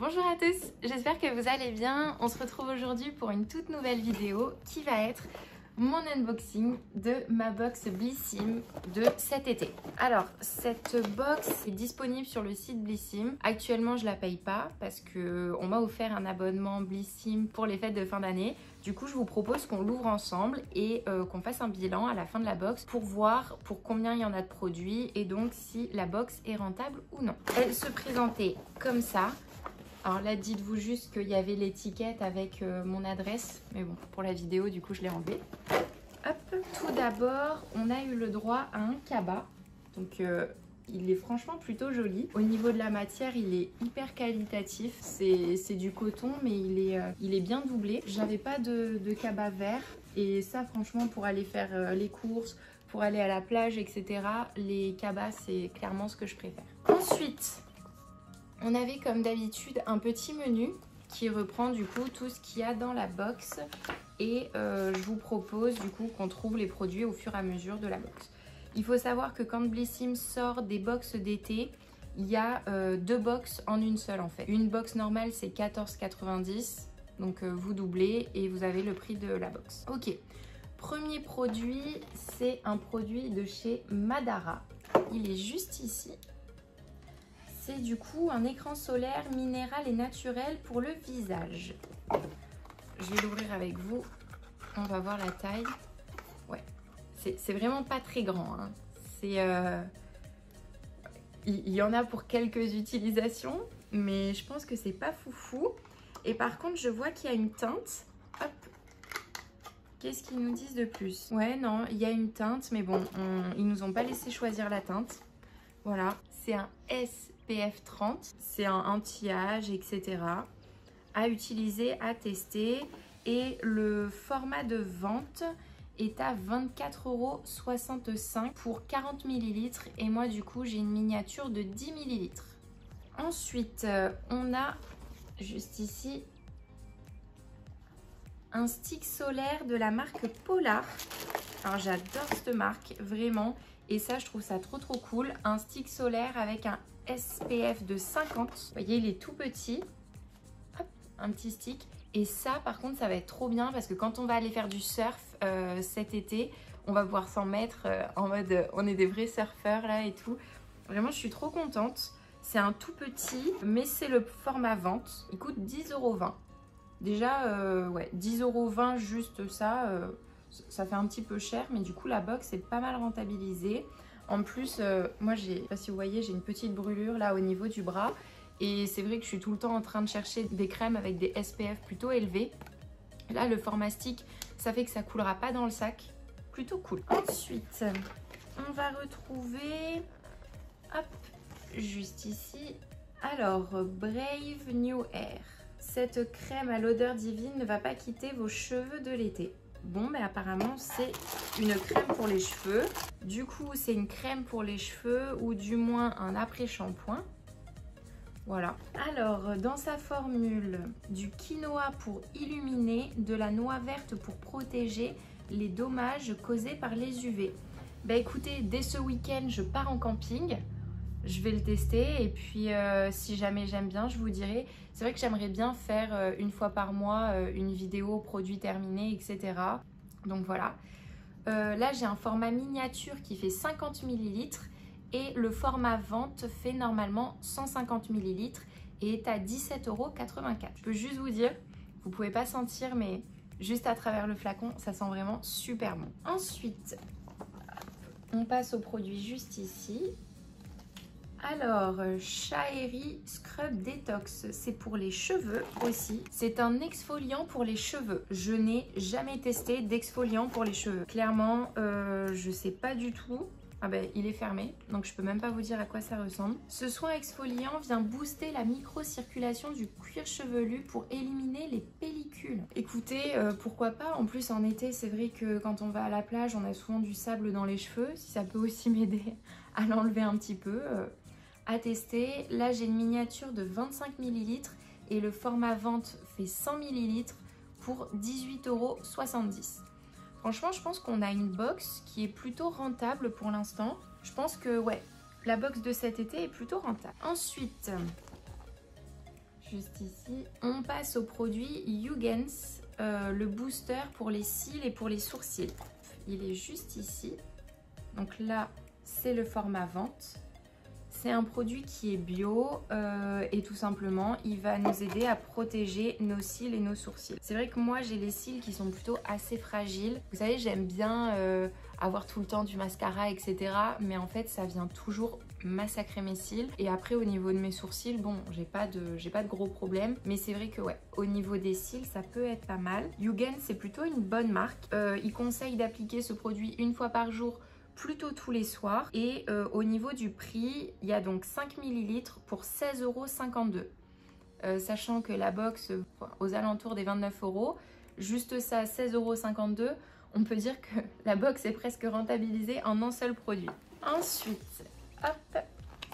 Bonjour à tous, j'espère que vous allez bien. On se retrouve aujourd'hui pour une toute nouvelle vidéo qui va être mon unboxing de ma box Blissim de cet été. Alors, cette box est disponible sur le site Blissim. Actuellement, je la paye pas parce qu'on m'a offert un abonnement Blissim pour les fêtes de fin d'année. Du coup, je vous propose qu'on l'ouvre ensemble et qu'on fasse un bilan à la fin de la box pour voir pour combien il y en a de produits et donc si la box est rentable ou non. Elle se présentait comme ça. Alors là, dites-vous juste qu'il y avait l'étiquette avec mon adresse. Mais bon, pour la vidéo, du coup, je l'ai enlevé. Hop. Tout d'abord, on a eu le droit à un cabas. Donc, il est franchement plutôt joli. Au niveau de la matière, il est hyper qualitatif. C'est du coton, mais il est bien doublé. J'avais pas de cabas vert. Et ça, franchement, pour aller faire les courses, pour aller à la plage, etc., les cabas, c'est clairement ce que je préfère. Ensuite, on avait comme d'habitude un petit menu qui reprend du coup tout ce qu'il y a dans la box et je vous propose du coup qu'on trouve les produits au fur et à mesure de la box. Il faut savoir que quand Blissim sort des box d'été, il y a deux box en une seule en fait. Une box normale c'est 14,90 €, donc vous doublez et vous avez le prix de la box. Ok, premier produit, c'est un produit de chez Madara. Il est juste ici. C'est du coup un écran solaire minéral et naturel pour le visage. Je vais l'ouvrir avec vous. On va voir la taille. Ouais, c'est vraiment pas très grand. Hein. Il y en a pour quelques utilisations, mais je pense que c'est pas foufou. Et par contre, je vois qu'il y a une teinte. Hop. Qu'est-ce qu'ils nous disent de plus? Ouais, non, il y a une teinte, mais bon, ils nous ont pas laissé choisir la teinte. Voilà, c'est un SPF 30, c'est un anti-âge, etc. à utiliser, à tester. Et le format de vente est à 24,65 € pour 40 ml. Et moi, du coup, j'ai une miniature de 10 ml. Ensuite, on a juste ici un stick solaire de la marque Polar. Alors, j'adore cette marque, vraiment. Et ça, je trouve ça trop cool. Un stick solaire avec un SPF de 50. Vous voyez, il est tout petit. Hop, un petit stick. Et ça, par contre, ça va être trop bien parce que quand on va aller faire du surf cet été, on va pouvoir s'en mettre en mode on est des vrais surfeurs là et tout. Vraiment, je suis trop contente. C'est un tout petit, mais c'est le format vente. Il coûte 10,20 €. Déjà, ouais, 10,20 € juste ça. Ça fait un petit peu cher, mais du coup la box est pas mal rentabilisée. En plus, moi je sais pas si vous voyez, j'ai une petite brûlure là au niveau du bras. Et c'est vrai que je suis tout le temps en train de chercher des crèmes avec des SPF plutôt élevés. Là, le format stick, ça fait que ça coulera pas dans le sac. Plutôt cool. Ensuite, on va retrouver, hop, juste ici. Alors, Brave New Air. Cette crème à l'odeur divine ne va pas quitter vos cheveux de l'été. Bon, mais apparemment, c'est une crème pour les cheveux. Du coup, c'est une crème pour les cheveux ou du moins un après-shampoing. Voilà. Alors, dans sa formule, du quinoa pour illuminer, de la noix verte pour protéger les dommages causés par les UV. Bah écoutez, dès ce week-end, je pars en camping. Je vais le tester et puis si jamais j'aime bien, je vous dirai. C'est vrai que j'aimerais bien faire une fois par mois une vidéo produit terminé, etc. Donc voilà. Là, j'ai un format miniature qui fait 50 ml et le format vente fait normalement 150 ml et est à 17,84 €. Je peux juste vous dire, vous pouvez pas sentir, mais juste à travers le flacon, ça sent vraiment super bon. Ensuite, on passe au produit juste ici. Alors, Shaheri Scrub Detox, c'est pour les cheveux aussi. C'est un exfoliant pour les cheveux. Je n'ai jamais testé d'exfoliant pour les cheveux. Clairement, je sais pas du tout. Ah ben, il est fermé, donc je peux même pas vous dire à quoi ça ressemble. Ce soin exfoliant vient booster la microcirculation du cuir chevelu pour éliminer les pellicules. Écoutez, pourquoi pas. En plus, en été, c'est vrai que quand on va à la plage, on a souvent du sable dans les cheveux. Si ça peut aussi m'aider à l'enlever un petit peu. À tester. Là, j'ai une miniature de 25 ml et le format vente fait 100 ml pour 18,70 €. Franchement, je pense qu'on a une box qui est plutôt rentable pour l'instant. Je pense que, ouais, la box de cet été est plutôt rentable. Ensuite, juste ici. On passe au produit Huygens, le booster pour les cils et pour les sourcils. Il est juste ici. Donc là, c'est le format vente. C'est un produit qui est bio et tout simplement, il va nous aider à protéger nos cils et nos sourcils. C'est vrai que moi, j'ai les cils qui sont plutôt assez fragiles. Vous savez, j'aime bien avoir tout le temps du mascara, etc. Mais en fait, ça vient toujours massacrer mes cils. Et après, au niveau de mes sourcils, bon, j'ai pas de gros problèmes. Mais c'est vrai que ouais, au niveau des cils, ça peut être pas mal. Huygens, c'est plutôt une bonne marque. Il conseille d'appliquer ce produit une fois par jour, plutôt tous les soirs. Et au niveau du prix, il y a donc 5 ml pour 16,52 €. Sachant que la box aux alentours des 29 €, juste ça 16,52 €, on peut dire que la box est presque rentabilisée en un seul produit. Ensuite, hop,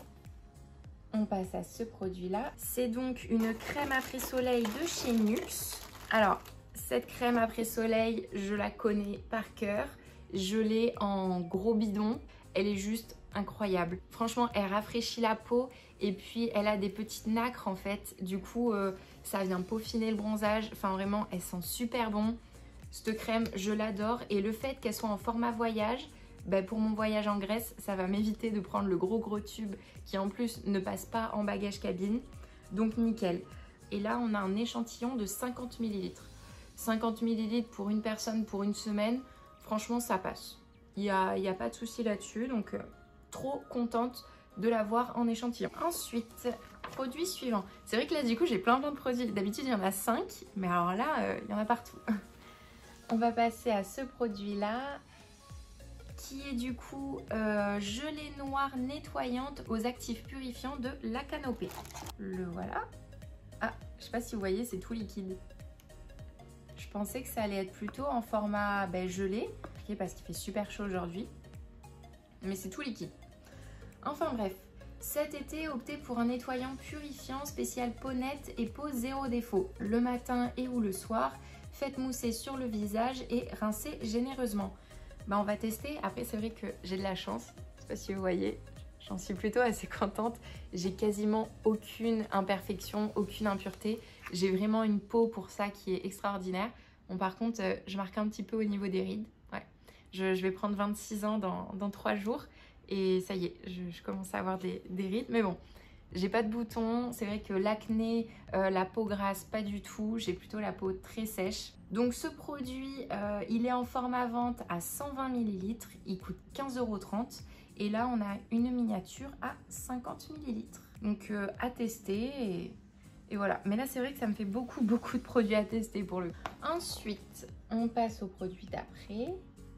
on passe à ce produit là. C'est donc une crème après soleil de chez Nuxe. Alors, cette crème après soleil, je la connais par cœur. Je l'ai en gros bidon, elle est juste incroyable. Franchement, elle rafraîchit la peau et puis elle a des petites nacres en fait. Du coup, ça vient peaufiner le bronzage. Enfin vraiment, elle sent super bon. Cette crème, je l'adore et le fait qu'elle soit en format voyage, bah pour mon voyage en Grèce, ça va m'éviter de prendre le gros tube qui en plus ne passe pas en bagage cabine. Donc nickel. Et là, on a un échantillon de 50 ml. 50 ml pour une personne pour une semaine. Franchement, ça passe. Il n'y a pas de souci là-dessus. Donc, trop contente de l'avoir en échantillon. Ensuite, produit suivant. C'est vrai que là, du coup, j'ai plein de produits. D'habitude, il y en a 5. Mais alors là, il y en a partout. On va passer à ce produit-là, qui est du coup gelée noire nettoyante aux actifs purifiants de La Canopée. Le voilà. Ah, je sais pas si vous voyez, c'est tout liquide. Je pensais que ça allait être plutôt en format gelé, parce qu'il fait super chaud aujourd'hui. Mais c'est tout liquide. Enfin bref, cet été, optez pour un nettoyant purifiant spécial peau nette et peau zéro défaut. Le matin et ou le soir, faites mousser sur le visage et rincez généreusement. Bah, on va tester. Après, c'est vrai que j'ai de la chance. Je sais pas si vous voyez. J'en suis plutôt assez contente. J'ai quasiment aucune imperfection, aucune impureté. J'ai vraiment une peau pour ça qui est extraordinaire. Bon, par contre, je marque un petit peu au niveau des rides. Ouais. Je vais prendre 26 ans dans 3 jours. Et ça y est, je commence à avoir des rides. Mais bon, j'ai pas de boutons. C'est vrai que l'acné, la peau grasse, pas du tout. J'ai plutôt la peau très sèche. Donc ce produit, il est en format vente à 120 ml. Il coûte 15,30 €. Et là, on a une miniature à 50 ml. Donc à tester et voilà. Mais là, c'est vrai que ça me fait beaucoup de produits à tester pour le coup. Ensuite, on passe au produit d'après.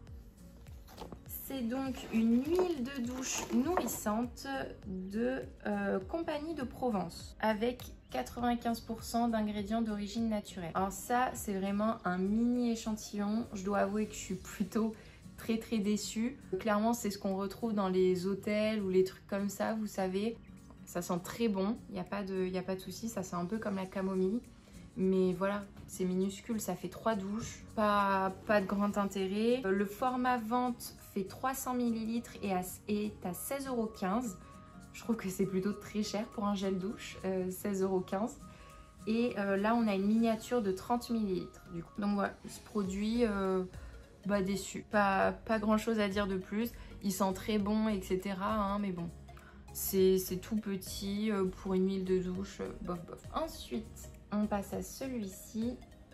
C'est donc une huile de douche nourrissante de Compagnie de Provence avec 95% d'ingrédients d'origine naturelle. Alors ça, c'est vraiment un mini échantillon. Je dois avouer que je suis plutôt très déçue. Clairement, c'est ce qu'on retrouve dans les hôtels ou les trucs comme ça, vous savez. Ça sent très bon, il n'y a pas de souci, ça sent un peu comme la camomille. Mais voilà, c'est minuscule, ça fait 3 douches, pas de grand intérêt. Le format vente fait 300 ml et est à 16,15 €. Je trouve que c'est plutôt très cher pour un gel douche, 16,15 €. Et là, on a une miniature de 30 ml du coup. Donc voilà, ce produit, déçu. Pas grand chose à dire de plus. Il sent très bon, etc. hein, mais bon, c'est tout petit pour une huile de douche, bof. Ensuite, on passe à celui-ci.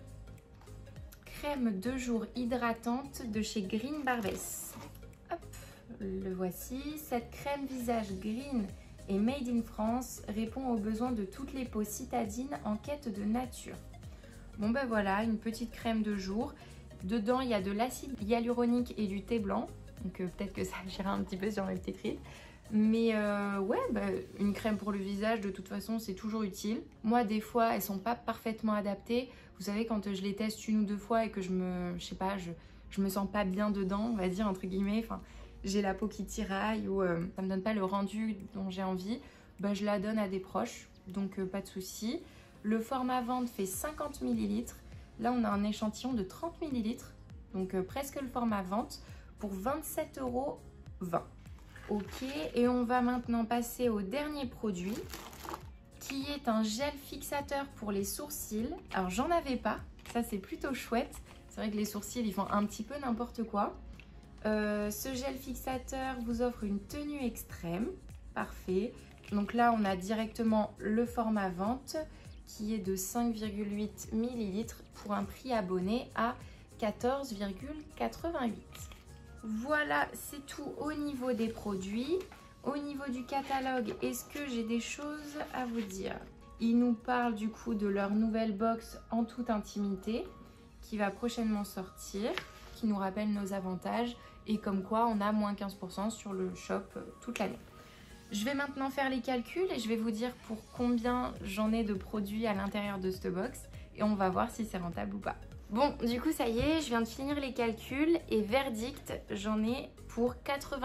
Crème de jour hydratante de chez Green Barbès. Hop, le voici. Cette crème visage green et made in France répond aux besoins de toutes les peaux citadines en quête de nature. Bon ben voilà, une petite crème de jour. Dedans, il y a de l'acide hyaluronique et du thé blanc. Donc peut-être que ça agira un petit peu sur mes petites rides. Mais une crème pour le visage, de toute façon, c'est toujours utile. Moi, des fois, elles sont pas parfaitement adaptées. Vous savez, quand je les teste 1 ou 2 fois et que je me sens pas bien dedans, on va dire, entre guillemets. Enfin, j'ai la peau qui tiraille ou ça me donne pas le rendu dont j'ai envie. Je la donne à des proches, donc pas de souci. Le format vente fait 50 ml. Là, on a un échantillon de 30 ml, donc presque le format vente, pour 27,20 €. Ok, et on va maintenant passer au dernier produit, qui est un gel fixateur pour les sourcils. Alors j'en avais pas, ça c'est plutôt chouette. C'est vrai que les sourcils ils font un petit peu n'importe quoi. Ce gel fixateur vous offre une tenue extrême, parfait. Donc là on a directement le format vente qui est de 5,8 ml pour un prix abonné à 14,88. Voilà, c'est tout au niveau des produits. Au niveau du catalogue, est-ce que j'ai des choses à vous dire? Ils nous parlent du coup de leur nouvelle box en toute intimité qui va prochainement sortir, qui nous rappelle nos avantages et comme quoi on a moins 15% sur le shop toute l'année. Je vais maintenant faire les calculs et je vais vous dire pour combien j'en ai de produits à l'intérieur de cette box et on va voir si c'est rentable ou pas. Bon, du coup ça y est, je viens de finir les calculs et verdict, j'en ai pour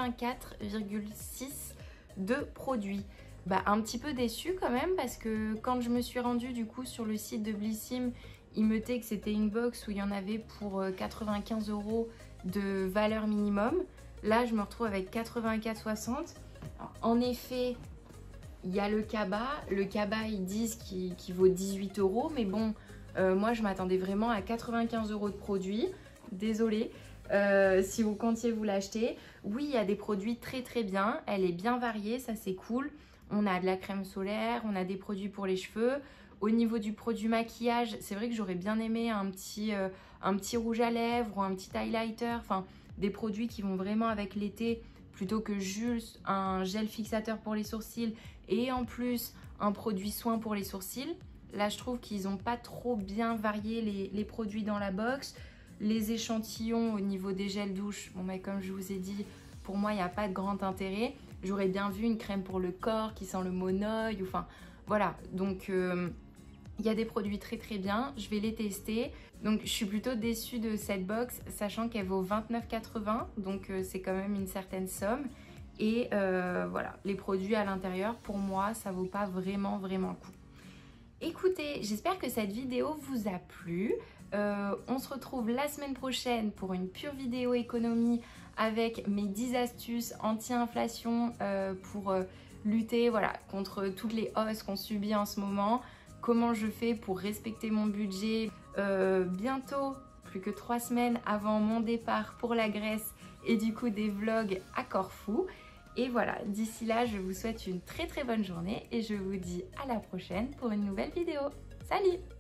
84,6 de produits. Bah, un petit peu déçue quand même parce que quand je me suis rendue du coup sur le site de Blissim, il me dit que c'était une box où il y en avait pour 95 € de valeur minimum. Là, je me retrouve avec 84,60. En effet, il y a le cabas. Le cabas, ils disent qu'il vaut 18 €, mais bon, moi je m'attendais vraiment à 95 € de produits. Désolée. Si vous comptiez vous l'acheter. Oui, il y a des produits très très bien. Elle est bien variée, ça c'est cool. On a de la crème solaire, on a des produits pour les cheveux. Au niveau du produit maquillage, c'est vrai que j'aurais bien aimé un petit rouge à lèvres ou un petit highlighter. Enfin, des produits qui vont vraiment avec l'été plutôt que juste un gel fixateur pour les sourcils et en plus un produit soin pour les sourcils. Là, je trouve qu'ils n'ont pas trop bien varié les produits dans la box. Les échantillons au niveau des gels douche, bon, mais comme je vous ai dit, pour moi, il n'y a pas de grand intérêt. J'aurais bien vu une crème pour le corps qui sent le monoeil, enfin voilà. Donc, il y a des produits très très bien, je vais les tester. Donc, je suis plutôt déçue de cette box, sachant qu'elle vaut 29,80 €, donc c'est quand même une certaine somme. Et voilà, les produits à l'intérieur, pour moi, ça vaut pas vraiment le coup. Écoutez, j'espère que cette vidéo vous a plu. On se retrouve la semaine prochaine pour une pure vidéo économie avec mes 10 astuces anti-inflation pour lutter contre toutes les hausses qu'on subit en ce moment. Comment je fais pour respecter mon budget. Bientôt, plus que 3 semaines avant mon départ pour la Grèce et du coup des vlogs à Corfou. Et voilà, d'ici là, je vous souhaite une très très bonne journée et je vous dis à la prochaine pour une nouvelle vidéo. Salut!